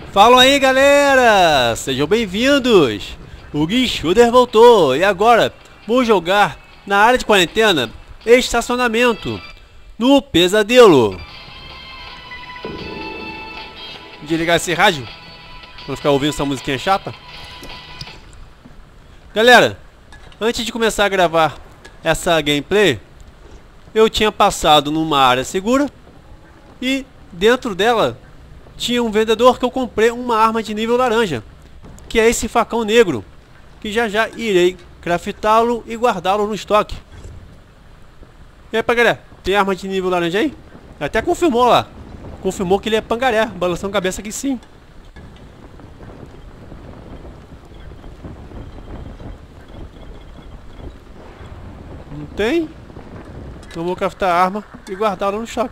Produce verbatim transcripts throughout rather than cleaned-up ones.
Falam aí, galera! Sejam bem-vindos! O Guichuder voltou e agora vou jogar na área de quarentena estacionamento no Pesadelo. Desligar esse rádio pra não ficar ouvindo essa musiquinha chata. Galera, antes de começar a gravar essa gameplay, eu tinha passado numa área segura e dentro dela tinha um vendedor que eu comprei uma arma de nível laranja, que é esse facão negro, que já já irei craftá-lo e guardá-lo no estoque. E aí, galera, tem arma de nível laranja aí? Até confirmou lá, confirmou que ele é pangaré, balançando a cabeça aqui sim. Não tem? Então vou craftar a arma e guardá-la no estoque.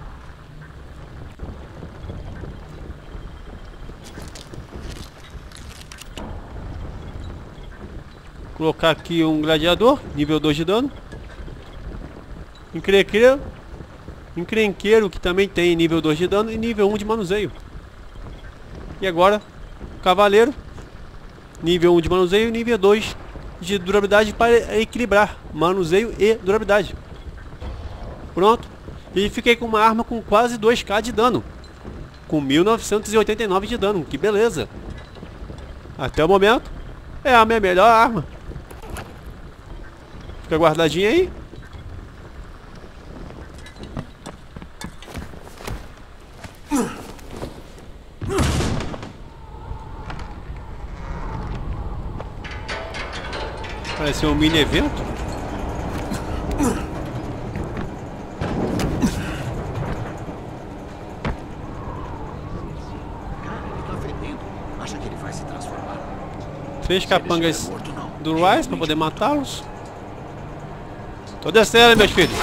Colocar aqui um gladiador, nível dois de dano. Encrenqueiro, encrenqueiro que também tem nível dois de dano e nível um de manuseio. E agora, cavaleiro, nível um de manuseio e nível dois de durabilidade para equilibrar manuseio e durabilidade. Pronto. E fiquei com uma arma com quase dois K de dano, com mil novecentos e oitenta e nove de dano, que beleza. Até o momento é a minha melhor arma. Fica guardadinha aí. Parece um mini evento. Acha que ele vai se transformar? Três capangas do Rise para poder matá-los. Tô descendo, meus filhos.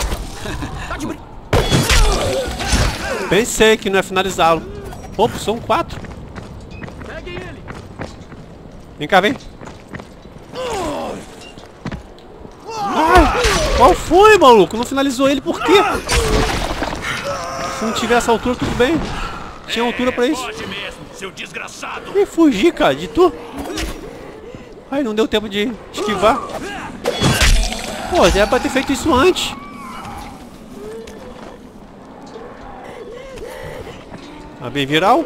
Pensei que não ia finalizá-lo. Opa, são quatro. Vem cá, vem. Ai, qual foi, maluco? Não finalizou ele por quê? Se não tiver essa altura, tudo bem. Tinha altura pra isso. E fugir, cara, de tu. Ai, não deu tempo de esquivar. Pô, já era pra ter feito isso antes. Tá bem viral.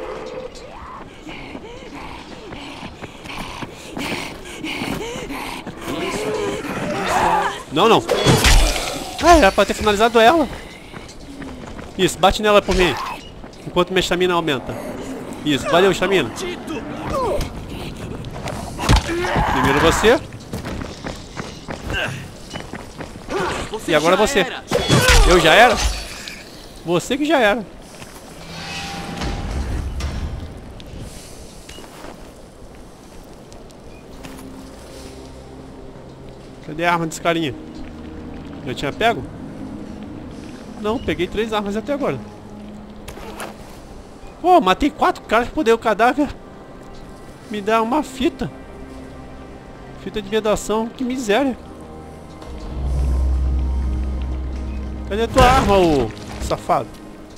Não, não. Ah, era pra ter finalizado ela. Isso, bate nela por mim. Enquanto minha estamina aumenta. Isso, valeu, estamina. Primeiro você. E agora você. Eu já era? Você que já era. Cadê a arma desse carinha? Eu tinha pego? Não, peguei três armas até agora. Pô, matei quatro caras pra poder o cadáver me dar uma fita. Fita de vedação, que miséria. Cadê a tua arma, ô safado?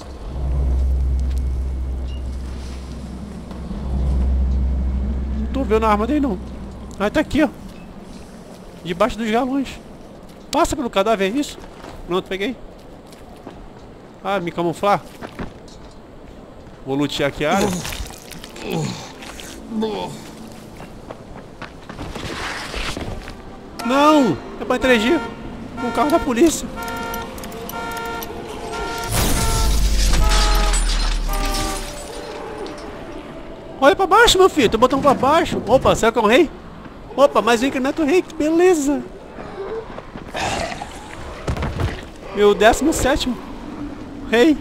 Não tô vendo a arma dele não. Ah, tá aqui, ó. Debaixo dos galões. Passa pelo cadáver, é isso? Pronto, peguei. Ah, me camuflar. Vou lutear aqui a área. Não! É pra interagir com o carro da polícia. Olha pra baixo, meu filho. Tô botando pra baixo. Opa, será que é um rei? Opa, mais um incremento rei. Que beleza. Meu décimo sétimo rei.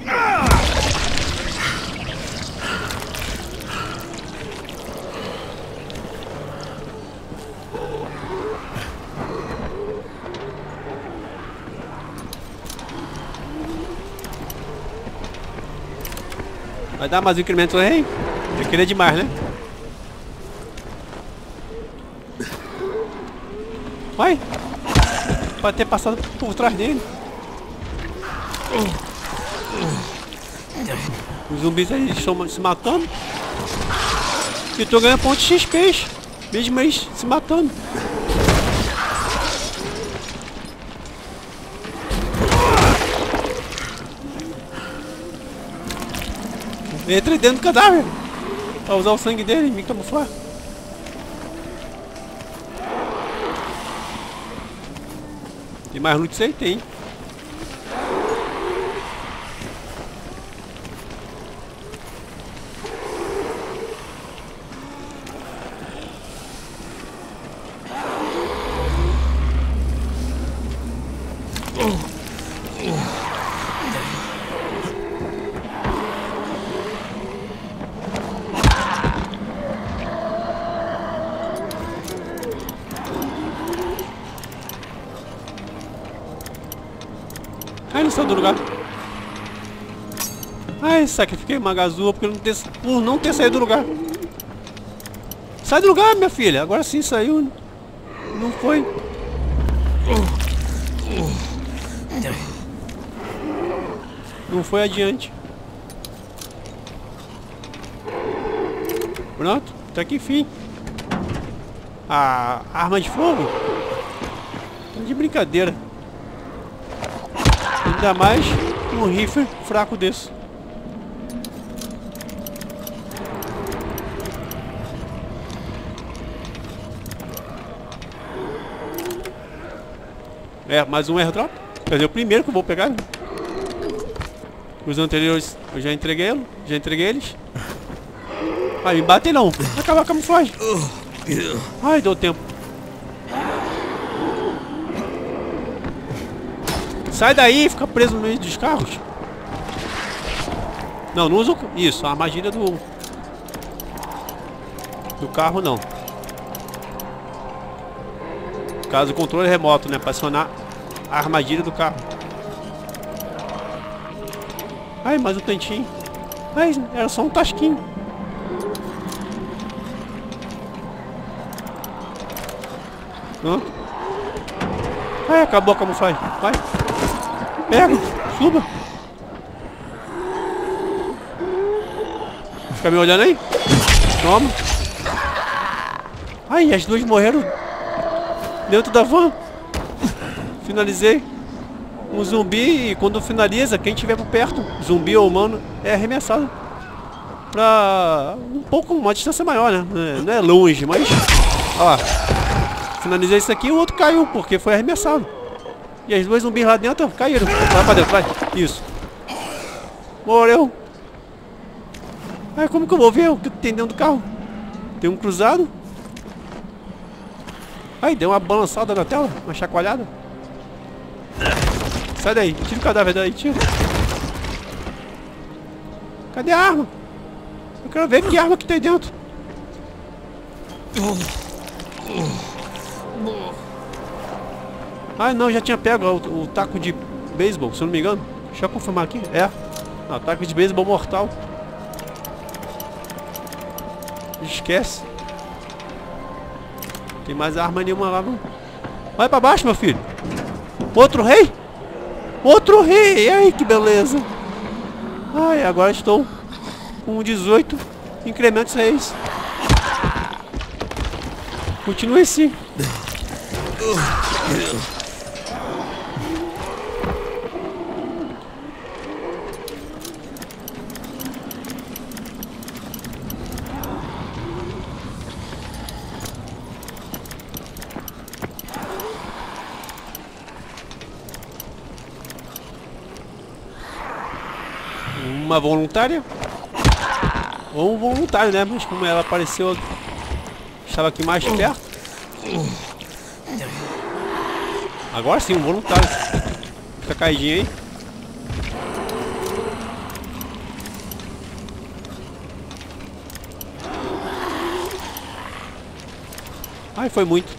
Vai dar mais um incremento rei? Eu queria demais, né? Vai! Pode ter passado por trás dele. Os zumbis aí estão se matando. E tô ganhando pontos X P, mesmo eles se matando. Entrei dentro do cadáver pra usar o sangue dele e me camuflar. Tem mais loot aí? Tem. Ai, não saiu do lugar. Ai, sacrifiquei uma gazua porque não ter, por não ter saído do lugar. Sai do lugar, minha filha. Agora sim saiu. Não foi. Não foi adiante. Pronto, tá aqui fim. A arma de fogo? Tá de brincadeira. Ainda mais um rifle fraco desse. É, mais um airdrop. Quer dizer, o primeiro que eu vou pegar. Os anteriores eu já entreguei, já entreguei eles. Ai, me bate não. Vai acabar a camuflagem. Ai, deu tempo. Sai daí, fica preso no meio dos carros. Não, não usa o... Isso, a armadilha do... Do carro não. Caso o controle remoto, né? Pra acionar a armadilha do carro. Ai, mais um tantinho. Ai, era só um tasquinho. Pronto. Ai, acabou a camuflagem. Vai. Pega, suba. Fica me olhando aí? Toma. Ai, as duas morreram dentro da van. Finalizei. Um zumbi, e quando finaliza, quem estiver por perto, zumbi ou humano, é arremessado pra um pouco, uma distância maior, né? Não é longe, mas... Ó, finalizei isso aqui e o outro caiu, porque foi arremessado. E as duas zumbis lá dentro caíram. Vai pra dentro, vai. Isso. Morreu. Ai, como que eu vou ver o que tem dentro do carro? Tem um cruzado. Ai, deu uma balançada na tela, uma chacoalhada. Sai daí, tira o cadáver daí, tira. Cadê a arma? Eu quero ver que arma que tem dentro. Ah, não, já tinha pego o, o taco de beisebol, se eu não me engano. Deixa eu confirmar aqui. É. Ah, taco de beisebol mortal. Esquece. Tem mais arma nenhuma lá, não. Vai pra baixo, meu filho. Outro rei? Outro rei! Ai, que beleza. Ai, agora estou com dezoito incrementos reis. Continue assim. Uma voluntária ou um voluntário, né? Mas como ela apareceu, estava aqui mais perto. Agora sim, um voluntário. Fica caidinho aí. Ai, foi muito.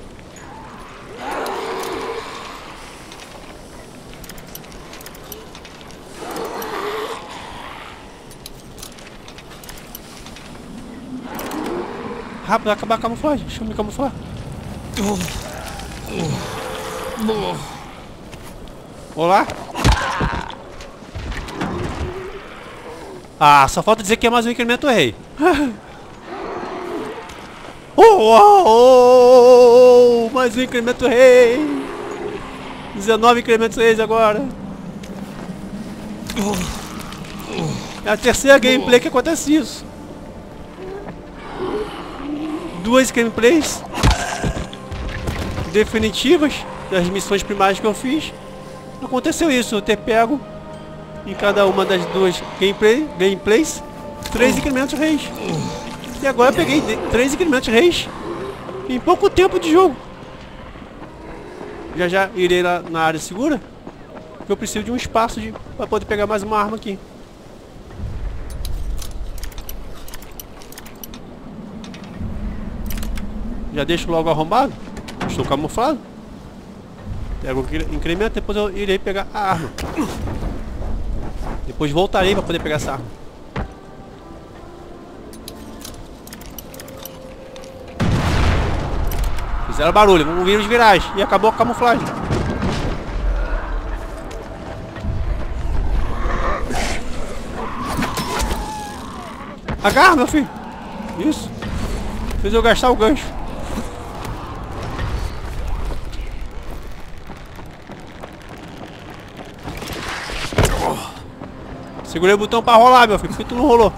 Rápido, vai acabar a camuflagem. Deixa eu me camuflar. Olá. Ah, só falta dizer que é mais um incremento rei. Oh, oh, oh, oh, mais um incremento rei. dezenove incrementos reis agora. É a terceira gameplay que acontece isso. Duas gameplays definitivas das missões primárias que eu fiz. Aconteceu isso, eu ter pego em cada uma das duas gameplay, gameplays três incrementos reis. E agora eu peguei três incrementos reis em pouco tempo de jogo. Já já irei lá na área segura, que eu preciso de um espaço de, para poder pegar mais uma arma aqui. Já deixo logo arrombado. Estou camuflado. Pego o incremento, depois eu irei pegar a arma. Depois voltarei para poder pegar essa arma. Fizeram barulho, vamos vir os virais. E acabou a camuflagem. Agarra, meu filho. Isso. Fez eu gastar o gancho. Segurei o botão pra rolar, meu filho, porque tu não rolou.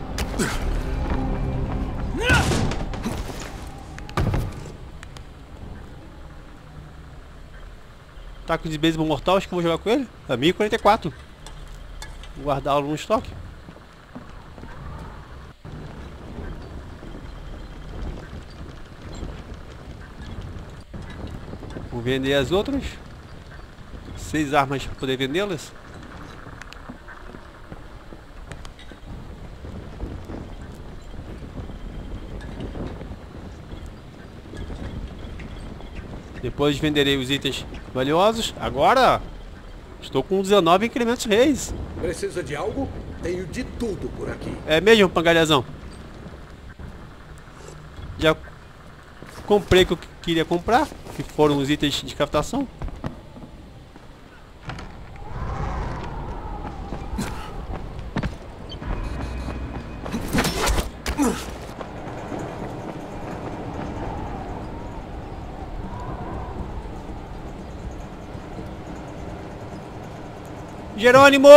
Taco de beisebol mortal, acho que eu vou jogar com ele. É mil e quarenta e quatro. Vou guardá-lo no estoque. Vou vender as outras. Seis armas para poder vendê-las. Depois venderei os itens valiosos. Agora estou com dezenove incrementos reis. Precisa de algo? Tenho de tudo por aqui. É mesmo, pangalhazão? Já comprei o que eu queria comprar, que foram os itens de captação. Jerônimo!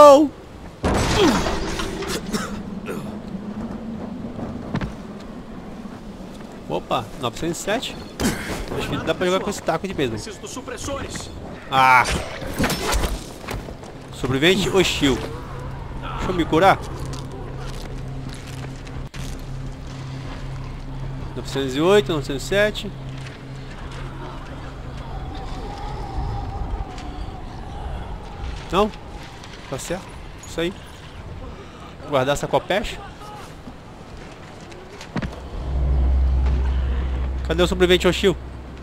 Opa, novecentos e sete. Acho que dá pra jogar com esse taco de beisebol. Preciso dos supressores. Ah! Sobrevivente hostil. Deixa eu me curar. novecentos e oito, novecentos e sete. Não? Tá certo. Isso aí. Vou guardar essa copecha. Cadê o sobrevivente hostil?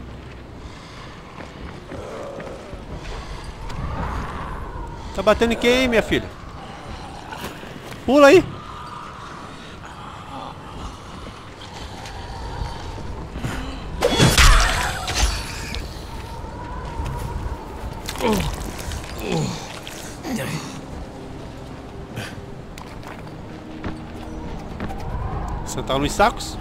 Tá batendo em quem, minha filha? Pula aí. Sentar nos sacos.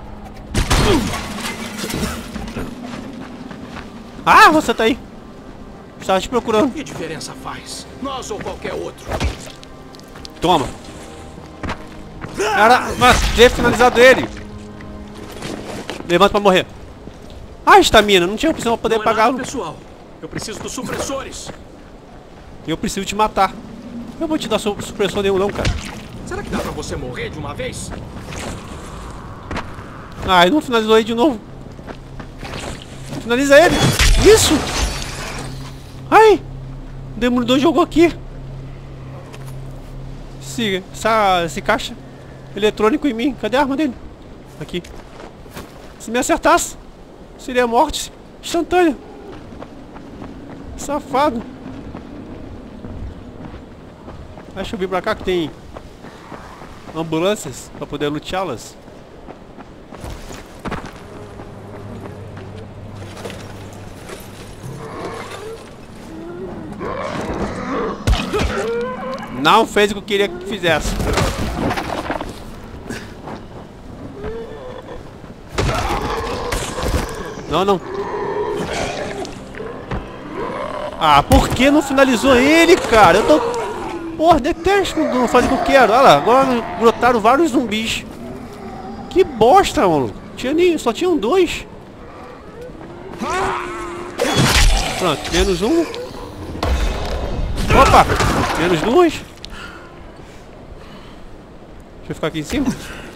Ah, você tá aí. Estava te procurando. Que diferença faz? Nós ou qualquer outro. Toma. Cara, mas ter finalizado ele. Levanta pra morrer. Ah, estamina. Não tinha opção pra poder pagá-lo. Pessoal, eu preciso dos supressores. Eu preciso te matar. Eu vou te dar su supressor nenhum não, cara. Será que dá pra você morrer de uma vez? Ah, ele não finalizou aí de novo. Finaliza ele. Isso. Ai. O Demolidor jogou aqui. Esse, essa, esse caixa eletrônico em mim. Cadê a arma dele? Aqui. Se me acertasse, seria morte instantânea. Safado. Deixa eu vir pra cá que tem ambulâncias pra poder luteá-las. Não fez o que eu queria que fizesse. Não, não. Ah, por que não finalizou ele, cara? Eu tô... Porra, detesto quando não faz o que eu quero. Olha lá, agora brotaram vários zumbis. Que bosta, mano. Tinha nem... Só tinham dois. Pronto, menos um. Opa! Menos duas. Deixa eu ficar aqui em cima.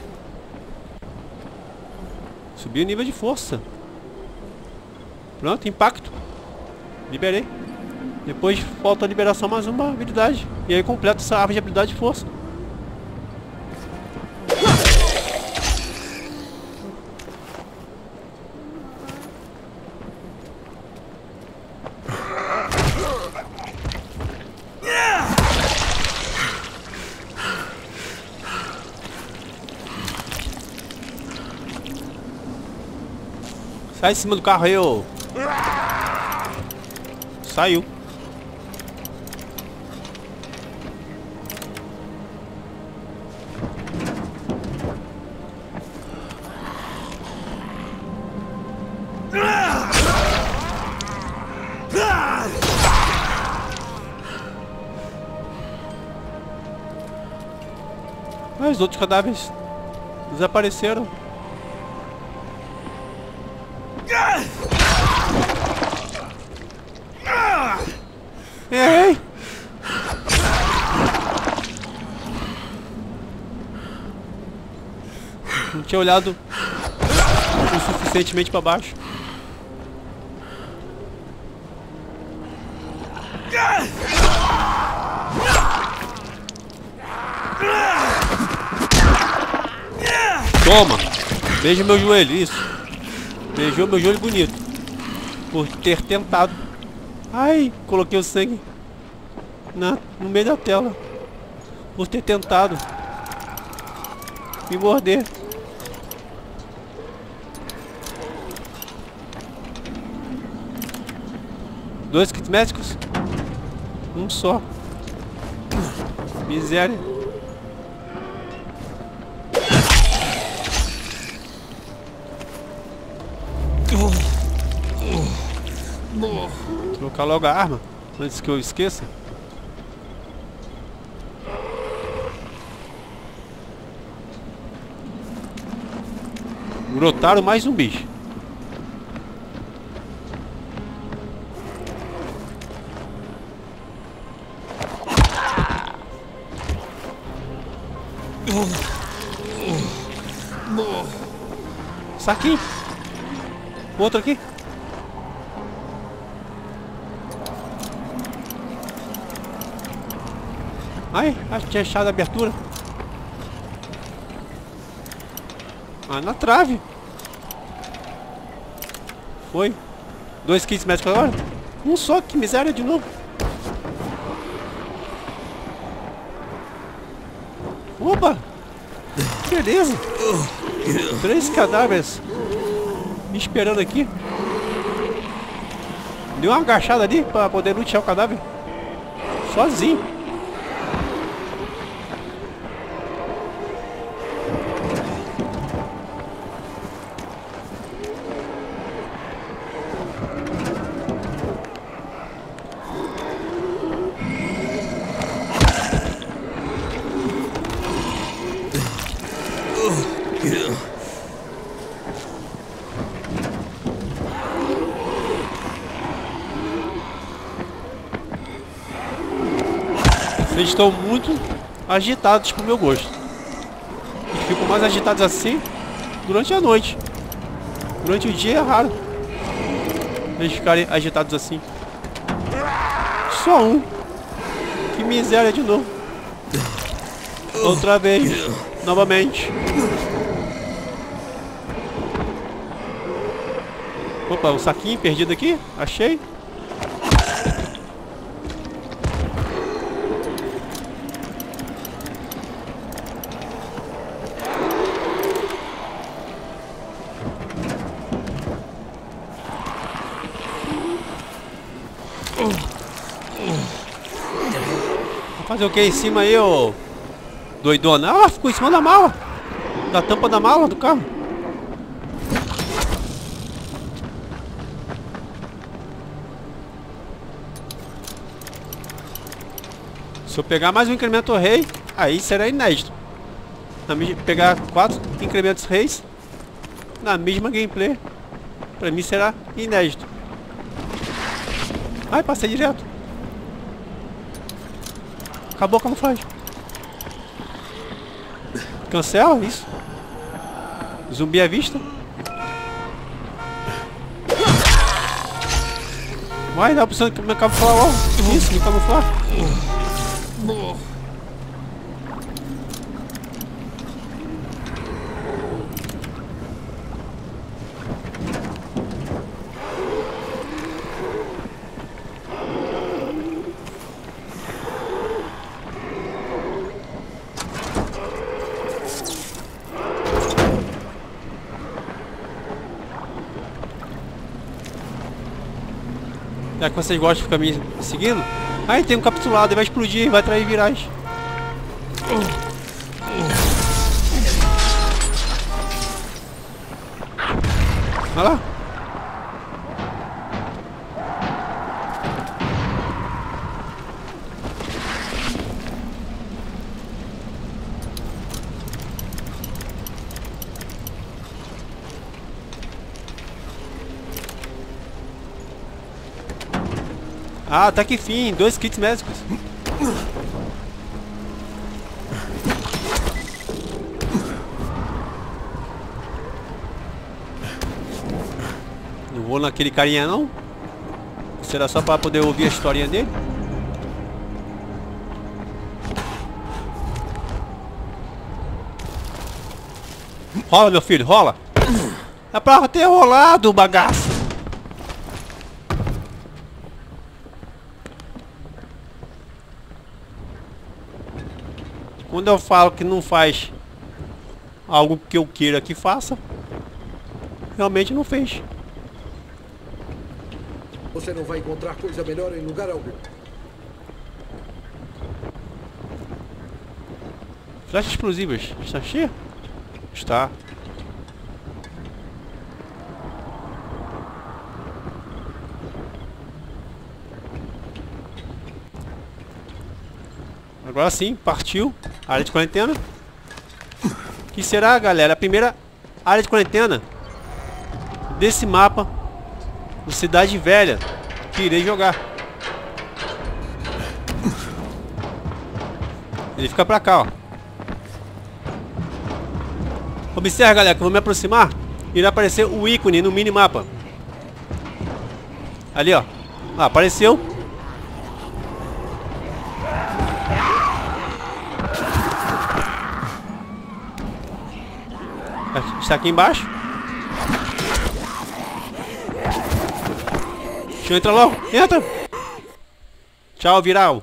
Subiu o nível de força. Pronto, impacto. Liberei. Depois falta a liberação mais uma habilidade. E aí completa essa árvore de habilidade de força. Sai em cima do carro aí, ô. Saiu. Ah, os outros cadáveres desapareceram. Errei! Não tinha olhado o suficientemente para baixo. Toma! Beija meu joelho, isso. Beijou meu joelho bonito. Por ter tentado. Ai, coloquei o sangue na, no meio da tela. Por ter tentado me morder. Dois kits médicos? Um só. Miséria. Vou trocar logo a arma antes que eu esqueça. Brotaram mais zumbis. Saquinho. Outro aqui. Ai, acho que tinha achado a abertura. Ah, na trave. Foi. Dois kits médicos agora. Um só, que miséria de novo. Opa! Beleza. Três cadáveres me esperando aqui. Deu uma agachada ali para poder lutear o cadáver. Sozinho. Eles estão muito agitados pro meu gosto. Eles ficam mais agitados assim durante a noite. Durante o dia é raro eles ficarem agitados assim. Só um. Que miséria de novo. Outra vez. Novamente. Opa, um saquinho perdido aqui. Achei. Fazer o que em cima aí, ô doidona? Ah, ficou em cima da mala. Da tampa da mala do carro. Se eu pegar mais um incremento rei, aí será inédito. Na mesma, pegar quatro incrementos reis na mesma gameplay, pra mim será inédito. Ai, passei direto. Acabou a camuflagem. Cancela isso. Zumbi à vista. Vai, dá pra você me camuflar logo. Isso, me camuflar. Já que vocês gostam de ficar me seguindo. Aí tem um capsulado, ele vai explodir, vai trair virais. Olha lá. Ah, tá que fim, dois kits médicos. Não vou naquele carinha não? Será só pra poder ouvir a historinha dele? Rola, meu filho, rola! É pra ter rolado o bagaço! Quando eu falo que não faz algo que eu queira que faça, realmente não fez. Você não vai encontrar coisa melhor em lugar algum. Flechas explosivas. Está cheia? Está. Agora sim, partiu. Área de quarentena. Que será, galera, a primeira área de quarentena desse mapa do Cidade Velha que irei jogar. Ele fica pra cá, ó. Observe, galera, que eu vou me aproximar. Irá aparecer o ícone no minimapa. Ali, ó. Ah, apareceu. Está aqui embaixo. Deixa eu entrar logo. Entra. Tchau, viral.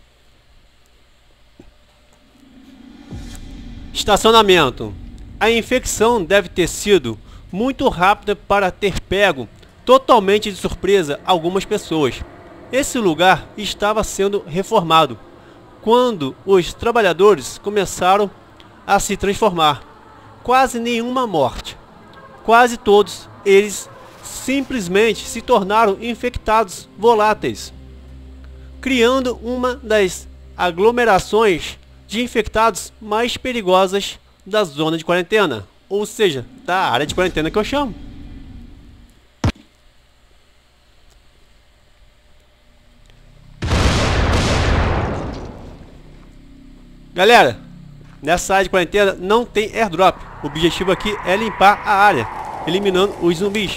Estacionamento. A infecção deve ter sido muito rápida para ter pego totalmente de surpresa algumas pessoas. Esse lugar estava sendo reformado quando os trabalhadores começaram a se transformar. Quase nenhuma morte. Quase todos eles simplesmente se tornaram infectados voláteis, criando uma das aglomerações de infectados mais perigosas da zona de quarentena, ou seja, da área de quarentena que eu chamo. Galera, nessa área de quarentena não tem airdrop. O objetivo aqui é limpar a área, eliminando os zumbis.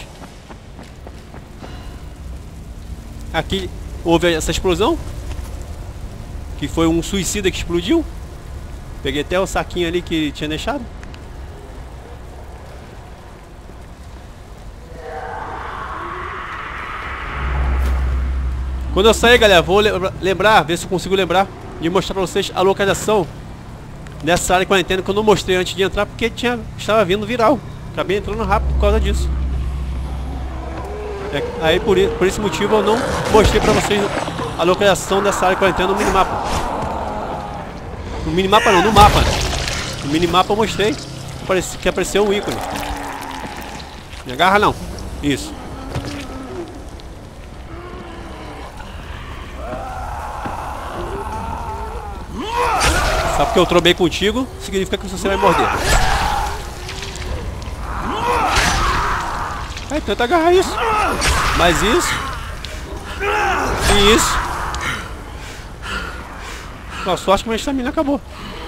Aqui houve essa explosão, que foi um suicida que explodiu. Peguei até o saquinho ali que tinha deixado. Quando eu sair, galera, vou lembrar, ver se eu consigo lembrar de mostrar pra vocês a localização nessa área de quarentena que eu não mostrei antes de entrar, porque tinha, estava vindo viral. Acabei entrando rápido por causa disso. É, aí por, por esse motivo eu não mostrei pra vocês a localização dessa área de quarentena no minimapa. No minimapa não, no mapa. No minimapa eu mostrei que apareceu um ícone. Me agarra não. Isso. Só porque eu trombei contigo, significa que você vai morder. Aí, tenta agarrar isso. Mais isso. E isso. Com sorte que minha estamina acabou.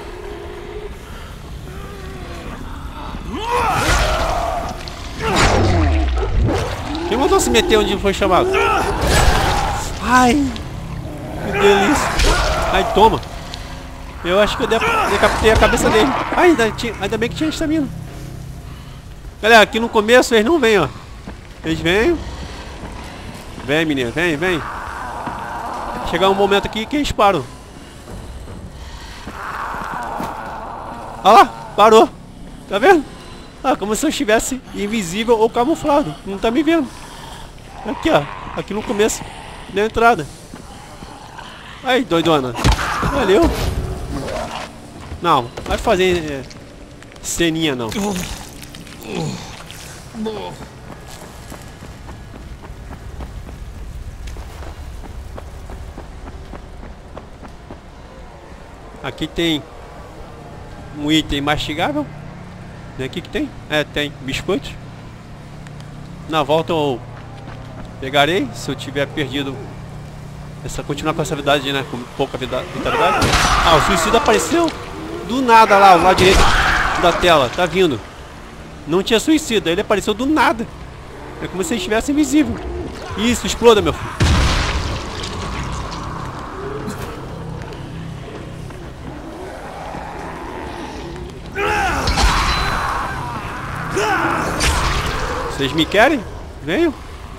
Quem mandou se meter onde foi chamado? Ai, que delícia. Ai, toma. Eu acho que eu decapitei a cabeça dele. Ai, ainda, tinha, ainda bem que tinha estamina. Galera, aqui no começo eles não vêm, ó. Eles vêm. Vem, menino, vem, vem. Chegar um momento aqui que eles param. Olha lá, parou. Tá vendo? Ah, como se eu estivesse invisível ou camuflado. Não tá me vendo. Aqui, ó. Aqui no começo da entrada. Aí, doidona. Valeu. Não, vai fazer é, ceninha não. Aqui tem um item mastigável. O que que tem? É, tem biscoitos. Na volta eu pegarei, se eu tiver perdido essa, continuar com essa vitalidade, né, com pouca vida, vitalidade. Ah, o suicida apareceu do nada lá, ao lado direito da tela, tá vindo. Não tinha suicida, ele apareceu do nada. É como se ele estivesse invisível. Isso, exploda, meu filho. Vocês me querem? Venham.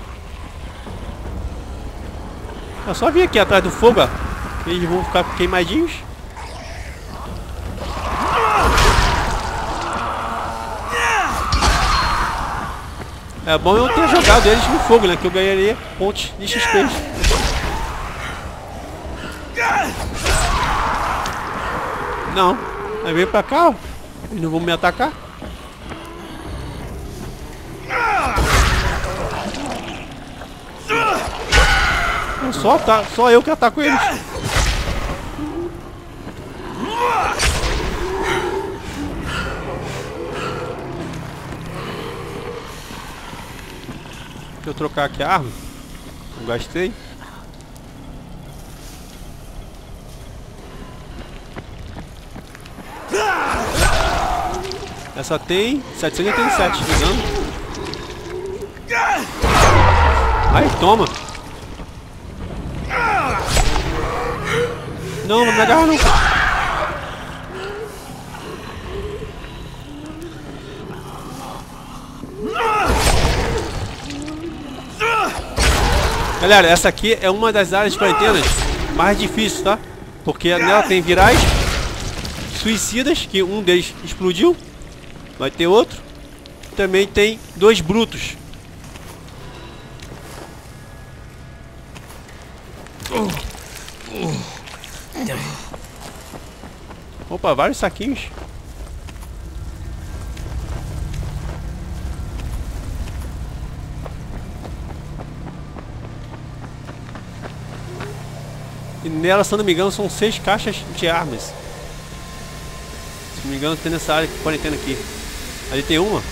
É só vir aqui atrás do fogo, ó. Eles vão ficar queimadinhos. É bom eu ter jogado eles no fogo, né? Que eu ganharia pontos de X P. Não. Aí veio pra cá, ó. Eles não vão me atacar. Só, tá, só eu que ataco eles. Deixa eu trocar aqui a arma. Não gastei. Essa tem setecentos e oitenta e sete de dano. Ai, toma. Não, não me agarra não. Galera, essa aqui é uma das áreas de quarentenas mais difíceis, tá? Porque nela tem virais, suicidas, que um deles explodiu. Vai ter outro. Também tem dois brutos. Opa, vários saquinhos. E nela, se não me engano, são seis caixas de armas. Se não me engano, tem nessa área de quarentena aqui. Ali tem uma.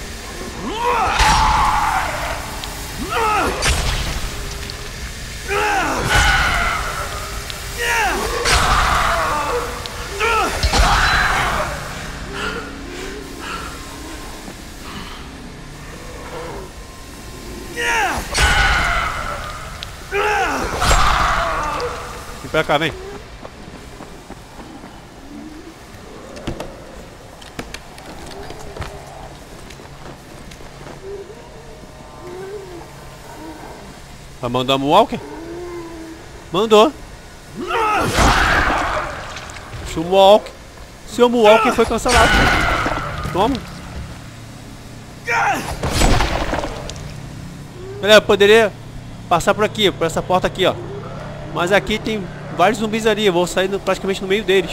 Vem pra cá, vem. Vai mandar um walker? Mandou. Deixa o walker. Seu walker foi cancelado. Toma. Galera, eu poderia passar por aqui, por essa porta aqui, ó. Mas aqui tem vários zumbis ali. Eu vou sair no, praticamente no meio deles.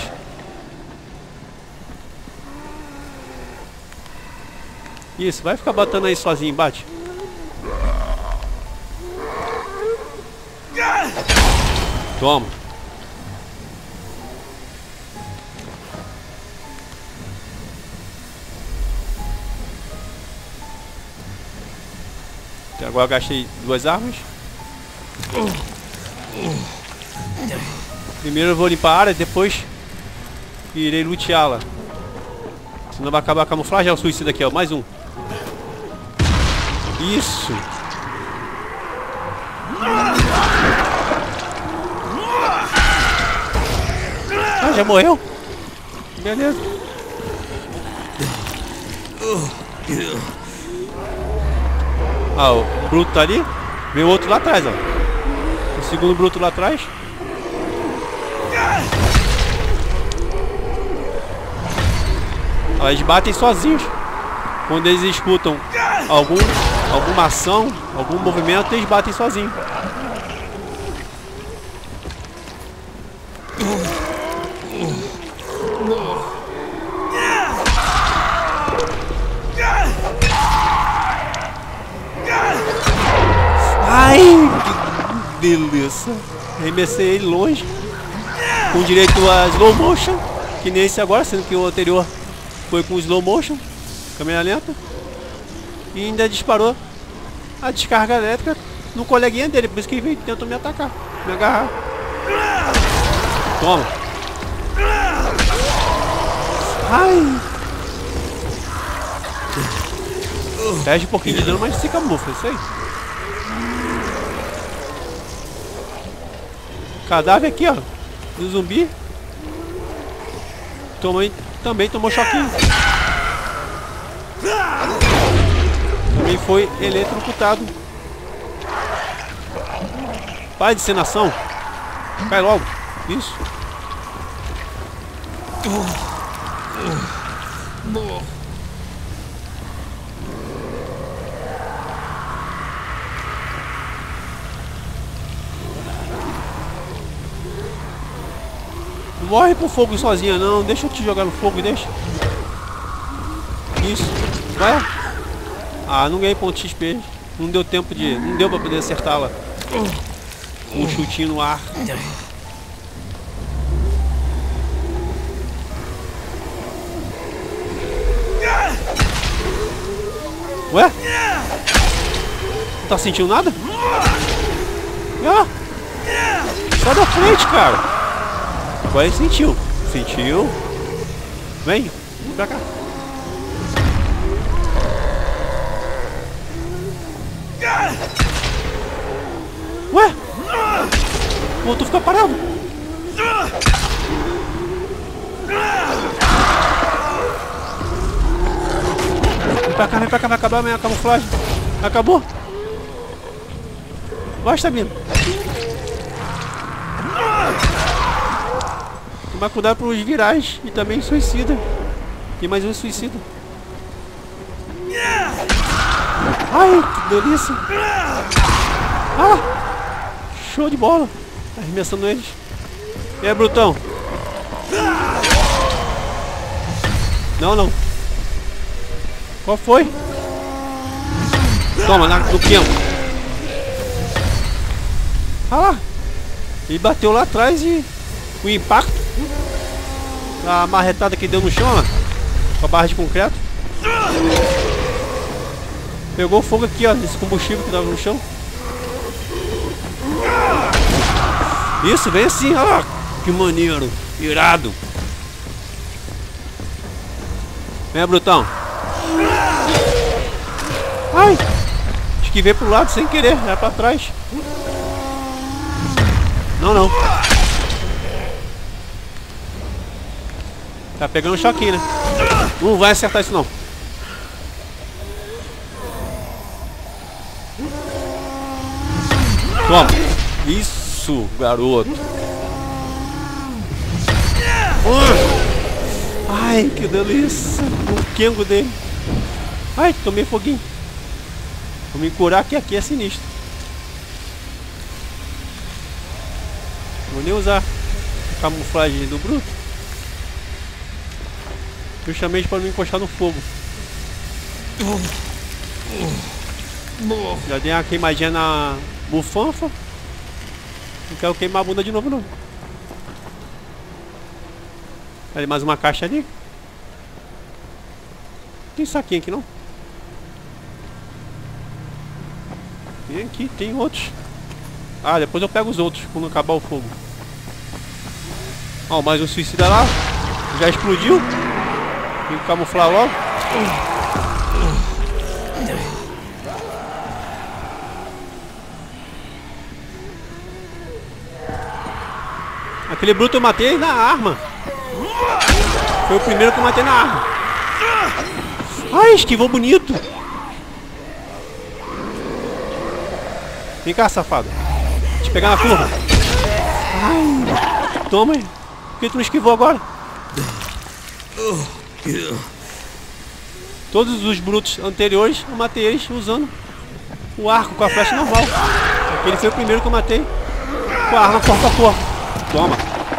Isso, vai ficar batendo aí sozinho, bate. Agora gastei duas armas. Primeiro eu vou limpar a área, depois irei luteá-la. Senão vai acabar a camuflagem. É o suicida aqui, ó. Mais um. Isso. Ah, já morreu? Beleza. Ah, o bruto tá ali. Vem o outro lá atrás, ó. O segundo bruto lá atrás. Eles batem sozinhos. Quando eles escutam algum, alguma ação, algum movimento, eles batem sozinhos. Ai, que delícia. Arremessei ele longe. Com direito a slow motion. Que nem esse agora, sendo que o anterior foi com slow motion, câmera lenta. E ainda disparou a descarga elétrica no coleguinha dele. Por isso que ele veio, tentou me atacar, me agarrar. Toma. Ai. Perde um pouquinho de dano, mas se camufla, isso aí. Cadáver aqui, ó, do zumbi. Tomou, também tomou choquinho. Também foi eletrocutado. Para de encenação. Cai logo. Isso. Não morre pro fogo sozinha não. Deixa eu te jogar no fogo e deixa. Isso. Vai. Ah, não ganhei ponto X P. Não deu tempo de... Não deu pra poder acertá-la. Um chutinho no ar. Ué? Não tá sentindo nada? Ah! Sai da frente, cara! Agora ele sentiu. Sentiu. Vem. Vem pra cá. Ué? Voltou a ficar parado. Vem pra cá, vem pra cá, vai acabar a minha camuflagem. Acabou. Vai, tá vindo. Tomar cuidado para os virais e também suicida. Tem mais um suicida. Ai, que delícia. Ah, show de bola. Tá arremessando eles. E aí, brutão? Não, não. Qual foi? Toma, na, no pião. Ah lá. Ele bateu lá atrás e o impacto, a marretada que deu no chão, ó, com a barra de concreto, pegou fogo aqui, ó, nesse combustível que tava no chão. Isso, vem assim, ó, que maneiro, irado. Vem, brutão. Ai, esquivei pro lado sem querer, era pra trás. Não, não. Tá pegando um choquinho, né? Não vai acertar isso não. Toma. Isso, garoto. Ai, que delícia. O quengo dele. Ai, tomei foguinho. Vou me curar que aqui é sinistro. Vou nem usar a camuflagem do bruto. Justamente para não encostar no fogo. Já dei uma queimadinha na bufanfa. Não quero queimar a bunda de novo não. Olha, mais uma caixa ali. Tem saquinho aqui não? Tem aqui, tem outros. Ah, depois eu pego os outros quando acabar o fogo. Ó, mais um suicida lá. Já explodiu. Tem que camuflar logo. Aquele bruto eu matei na arma. Foi o primeiro que eu matei na arma. Ai, esquivou bonito. Vem cá, safado. Deixa eu pegar na curva. Ai, toma aí. Por que tu não esquivou agora? Todos os brutos anteriores eu matei eles usando o arco com a flecha normal. Ele foi o primeiro que eu matei com a arma corpo a corpo. Toma.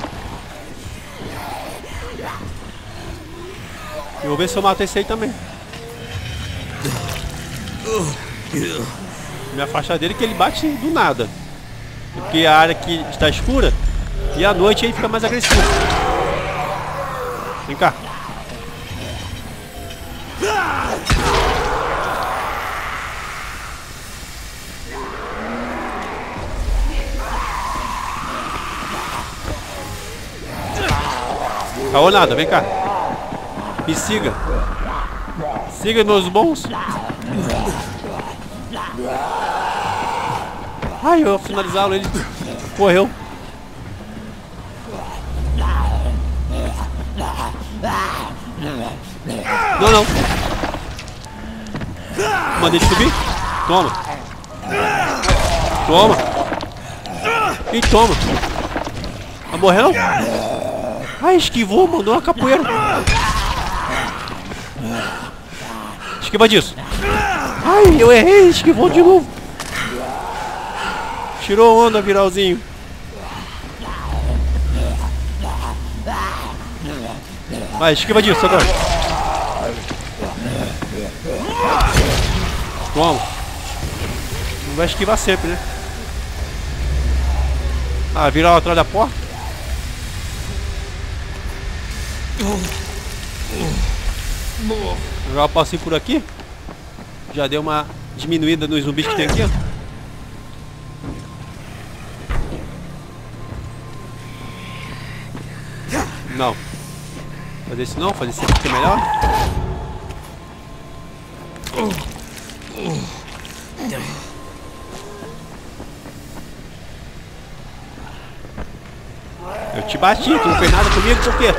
Eu vou ver se eu mato esse aí também. Me afastar dele que ele bate do nada. Porque a área aqui está escura e à noite ele fica mais agressivo. Vem cá. Caô nada, vem cá. Me siga. Siga meus bons. Ai, eu vou finalizá-lo, ele correu. Não, não. Mandei ele subir. Toma. Toma. E toma. Tá morrendo? Ai, esquivou, mandou uma capoeira. Esquiva disso. Ai, eu errei, esquivou de novo. Tirou onda, viralzinho. Vai, esquiva disso agora. Toma. Não vai esquivar sempre, né? Ah, viral atrás da porta. Jogar o passinho por aqui. Já deu uma diminuída nos zumbis que tem aqui, ó. Não. Fazer isso não, fazer isso aqui é melhor. Eu te bati, tu não fez nada comigo, por quê?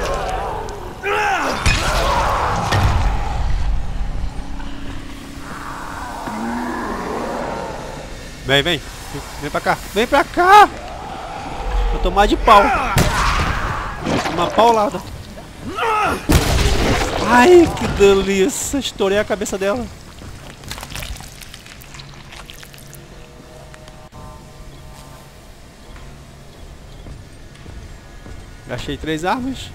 Vem, vem. Vem pra cá. Vem pra cá! Vou tomar de pau. Uma paulada. Ai, que delícia. Estourei a cabeça dela. Achei três armas.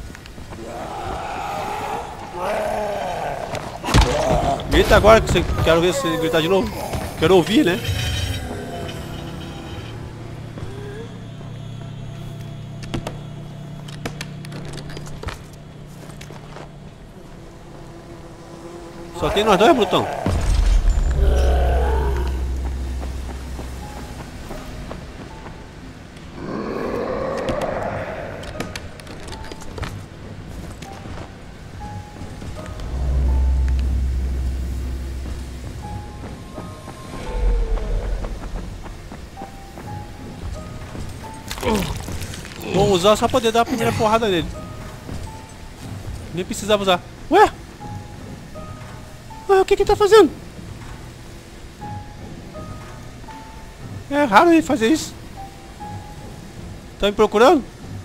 Grita agora que você... Quero ver se você gritar de novo. Quero ouvir, né? Só tem nós dois, Brutão. Vou usar só pra poder dar a primeira porrada nele. Nem precisava usar. Ué? Ué, o que que ele tá fazendo? É raro ele fazer isso. Tá me procurando?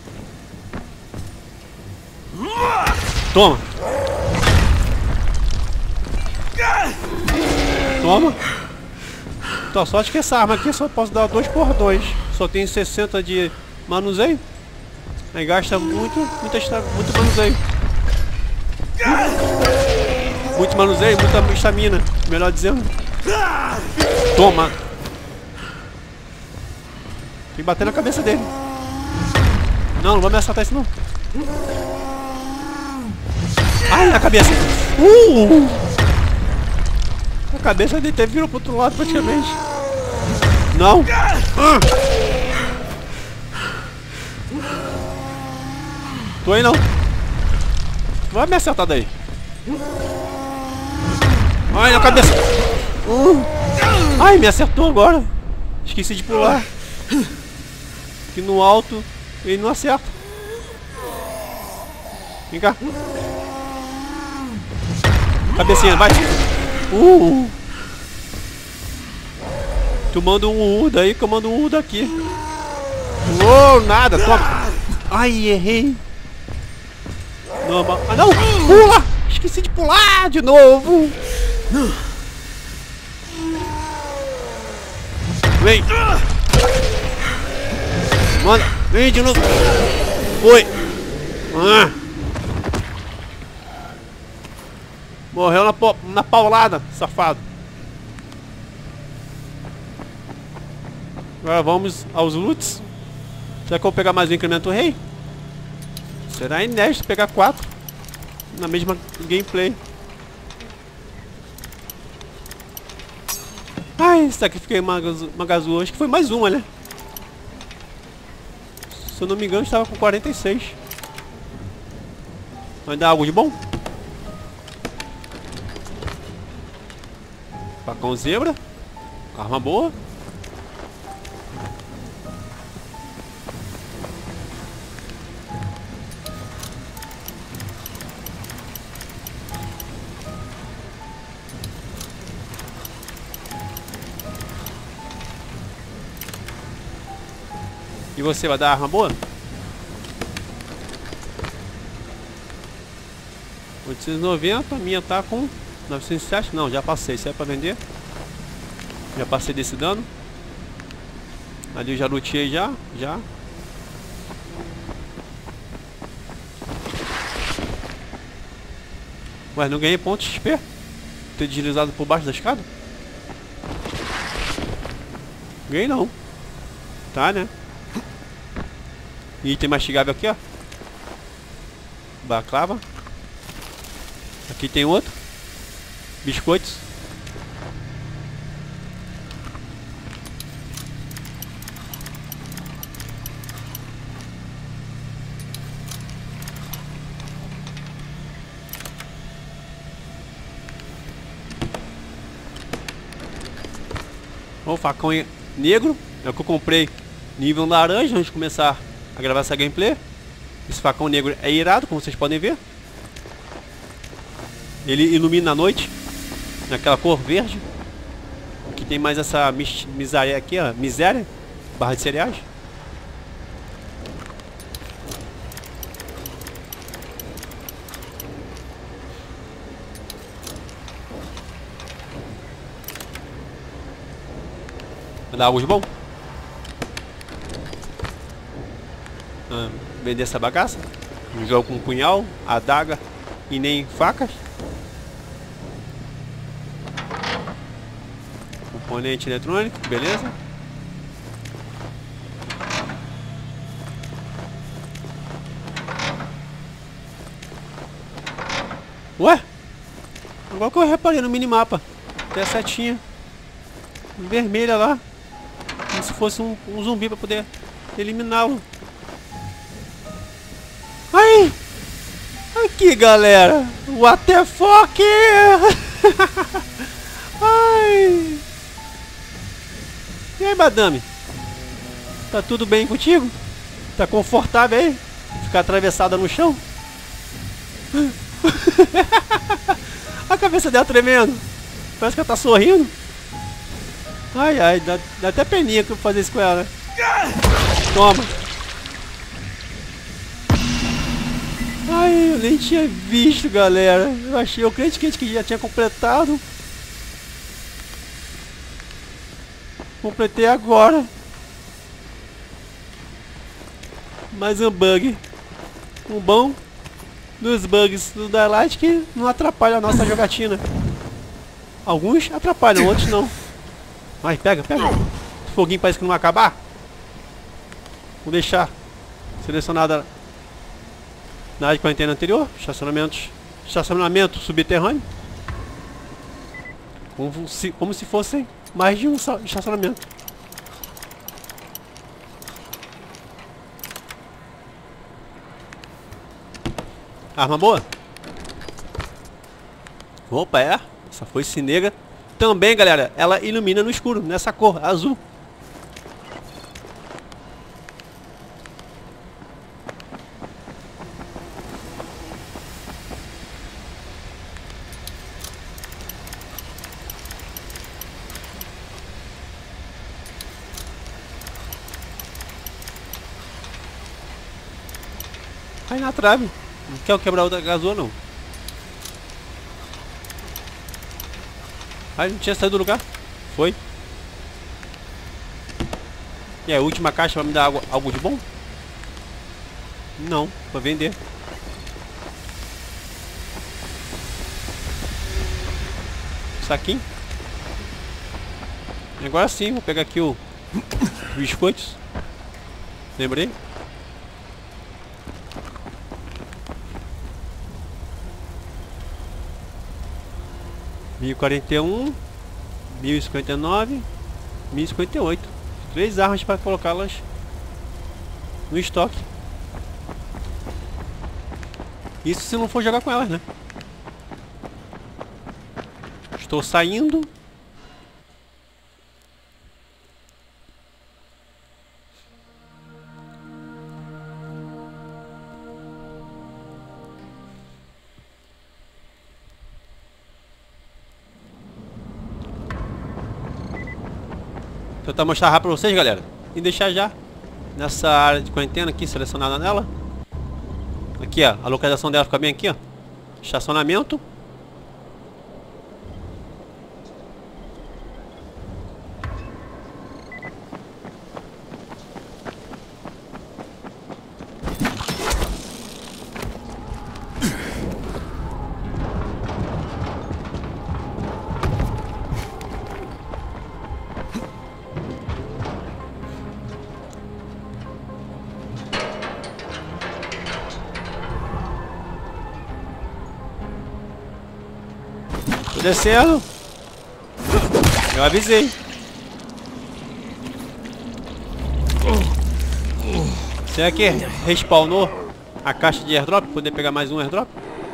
Toma. Toma. Então, sorte que essa arma aqui só posso dar dois por dois. Só tem sessenta de manuseio. Aí gasta muito, muita, muito manuseio. Muito manuseio, muita estamina, melhor dizendo. Toma. Tem que bater na cabeça dele. Não, não vou me assaltar isso não. Ai, na cabeça. Uh! A cabeça dele até virou pro outro lado praticamente. Não. Ah. Tô aí não. Vai me acertar daí. Ai, na cabeça. Uh. Ai, me acertou agora. Esqueci de pular. Aqui no alto ele não acerta. Vem cá. Cabecinha, vai. Uh. Tu manda um U daí que eu mando um U daqui. Oh, nada, toma. Ai, errei. Não, ah, não, pula. Esqueci de pular de novo. Vem. Manda, vem de novo. Foi. Ah. Morreu na, na paulada, safado. Agora vamos aos loots. Será que eu vou pegar mais um incremento rei? Será inédito pegar quatro na mesma gameplay. Ai, sacrifiquei Magazu, Magazu. Acho que foi mais uma, né? Se eu não me engano, estava com quarenta e seis. Vai dar algo de bom? Facão zebra. Arma boa. E você vai dar arma boa? oitocentos e noventa, a minha tá com novecentos e sete. Não, já passei, isso é pra vender. Já passei desse dano. Ali eu já luteei já, já. Ué, não ganhei ponto X P? Ter deslizado por baixo da escada? Ganhei não. Tá, né? Item mastigável aqui, ó. Baclava. Aqui tem outro. Biscoitos. O facão negro. É o que eu comprei nível laranja antes de começar a gravar essa gameplay. Esse facão negro é irado, como vocês podem ver. Ele ilumina a noite naquela cor verde. Aqui tem mais essa miséria aqui, ó, miséria, barra de cereais. Vai dar algo de bom? Ah, vender essa bagaça. Um jogo com punhal, adaga e nem facas. Componente eletrônico, beleza. Ué? Igual que eu reparei no minimapa. Tem a setinha vermelha lá. Como se fosse um, um zumbi para poder eliminá-lo. Aí! Aqui, galera! What the fuck? Ai! E aí, madame? Tá tudo bem contigo? Tá confortável aí? Ficar atravessada no chão? A cabeça dela tremendo. Parece que ela tá sorrindo. Ai, ai, dá, dá até peninha que eu fazer isso com ela, né? Toma. Ai, eu nem tinha visto, galera. Eu achei o crente que já tinha completado. Completei agora. Mais um bug. Um bom dos bugs do Daylight que não atrapalha a nossa jogatina. Alguns atrapalham, outros não. Vai, pega, pega. O foguinho parece que não vai acabar. Vou deixar selecionada na área de quarentena anterior. Estacionamentos. Estacionamento subterrâneo. Como se, como se fossem mais de um estacionamento. Arma boa? Opa, é. Essa foice negra. Também, galera, ela ilumina no escuro, nessa cor, azul. Cai na trave. Não quer quebrar outra gasol, não. Ai, não tinha saído do lugar. Foi. E aí, a última caixa vai me dar algo, algo de bom? Não, vou vender. Saquinho. Agora sim, vou pegar aqui o biscoitos. Lembrei. mil e quarenta e um, mil e cinquenta e nove, mil e cinquenta e oito. Três armas para colocá-las no estoque. Isso se não for jogar com elas, né? Estou saindo. Vou tentar mostrar rápido pra vocês, galera. E deixar já nessa área de quarentena aqui, selecionada nela. Aqui, ó. A localização dela fica bem aqui, ó. Estacionamento. Tô descendo. Eu avisei. Será que respawnou a caixa de airdrop? Poder pegar mais um airdrop?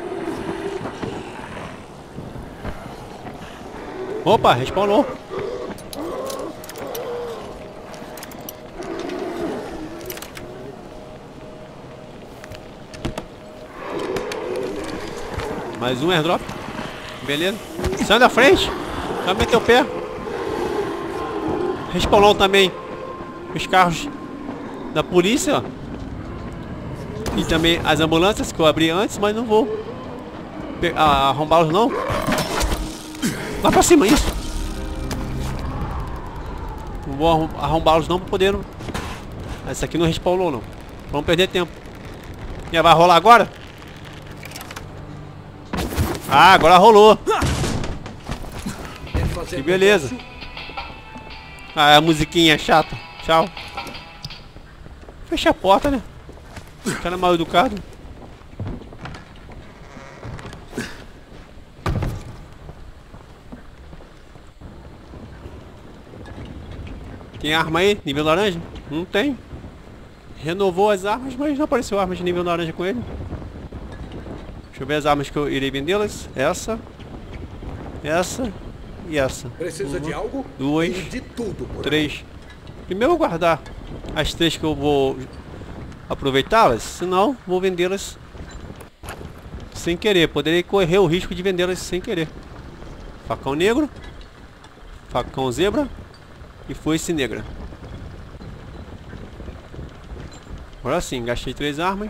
Opa, respawnou. Mais um airdrop. Beleza. Sai da frente. Só meter o pé. Respawnou também os carros da polícia, ó. E também as ambulâncias que eu abri antes, mas não vou ah, arrombá-los não. Lá pra cima, isso. Não vou arrombá-los não pra poder. Essa aqui não respawnou não. Vamos perder tempo. E vai rolar agora? Ah, agora rolou. Que beleza. Ah, a musiquinha chata. Tchau. Fecha a porta, né? O cara é mal educado. Tem arma aí? Nível laranja? Não tem. Renovou as armas, mas não apareceu armas de nível laranja com ele. Deixa eu ver as armas que eu irei vendê-las. Essa. Essa. E essa. Precisa Uma, de algo? duas, de tudo por três. Aí. Primeiro eu vou guardar as três que eu vou aproveitá-las, senão vou vendê-las sem querer. Poderia correr o risco de vendê-las sem querer. Facão negro, facão zebra e foice negra. Agora sim, gastei três armas.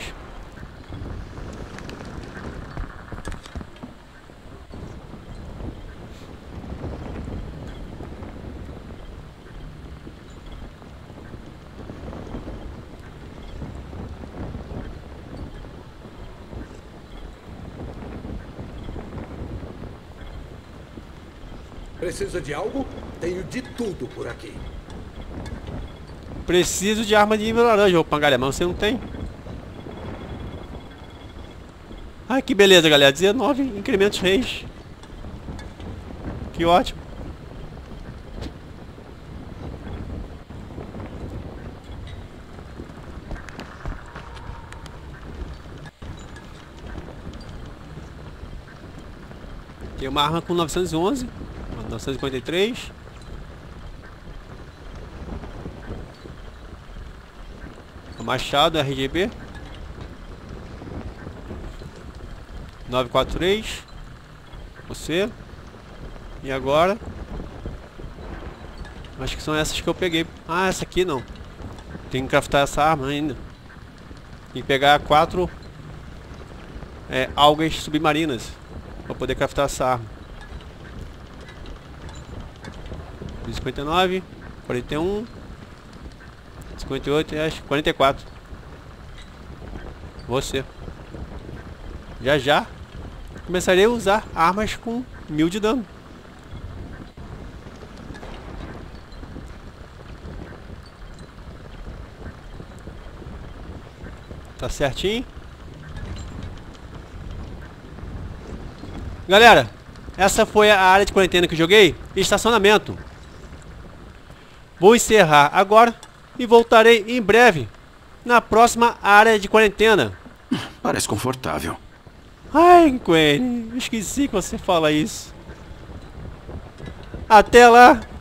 Precisa de algo? Tenho de tudo por aqui. Preciso de arma de nível laranja, ô pangalha, mas você não tem? Ai, que beleza, galera. dezenove incrementos reis. Que ótimo. Tem uma arma com novecentos e onze, novecentos e quarenta e três. O machado R G B. novecentos e quarenta e três. Você. E agora? Acho que são essas que eu peguei. Ah, essa aqui não. Tem que craftar essa arma ainda. Tem que pegar quatro é, algas submarinas para poder craftar essa arma. cinquenta e nove, quarenta e um, cinquenta e oito e acho quarenta e quatro. Você. Já já começarei a usar armas com mil de dano. Tá certinho. Galera, essa foi a área de quarentena que eu joguei. Estacionamento. Vou encerrar agora e voltarei em breve na próxima área de quarentena. Parece confortável. Ai, Gwen, esqueci que você fala isso. Até lá.